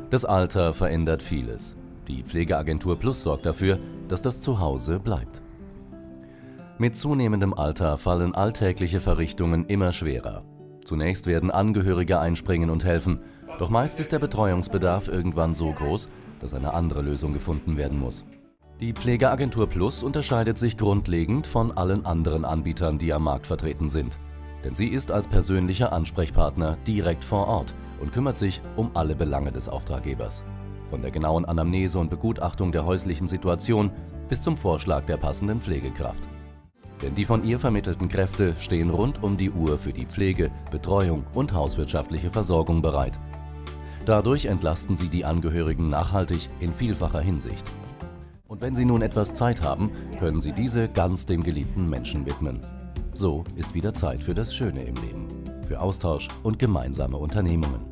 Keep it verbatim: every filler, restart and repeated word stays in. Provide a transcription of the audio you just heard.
Das Alter verändert vieles. Die Pflegeagentur Plus sorgt dafür, dass das Zuhause bleibt. Mit zunehmendem Alter fallen alltägliche Verrichtungen immer schwerer. Zunächst werden Angehörige einspringen und helfen, doch meist ist der Betreuungsbedarf irgendwann so groß, dass eine andere Lösung gefunden werden muss. Die Pflegeagentur Plus unterscheidet sich grundlegend von allen anderen Anbietern, die am Markt vertreten sind. Denn sie ist als persönlicher Ansprechpartner direkt vor Ort und kümmert sich um alle Belange des Auftraggebers. Von der genauen Anamnese und Begutachtung der häuslichen Situation bis zum Vorschlag der passenden Pflegekraft. Denn die von ihr vermittelten Kräfte stehen rund um die Uhr für die Pflege, Betreuung und hauswirtschaftliche Versorgung bereit. Dadurch entlasten sie die Angehörigen nachhaltig in vielfacher Hinsicht. Und wenn sie nun etwas Zeit haben, können sie diese ganz dem geliebten Menschen widmen. So ist wieder Zeit für das Schöne im Leben, für Austausch und gemeinsame Unternehmungen.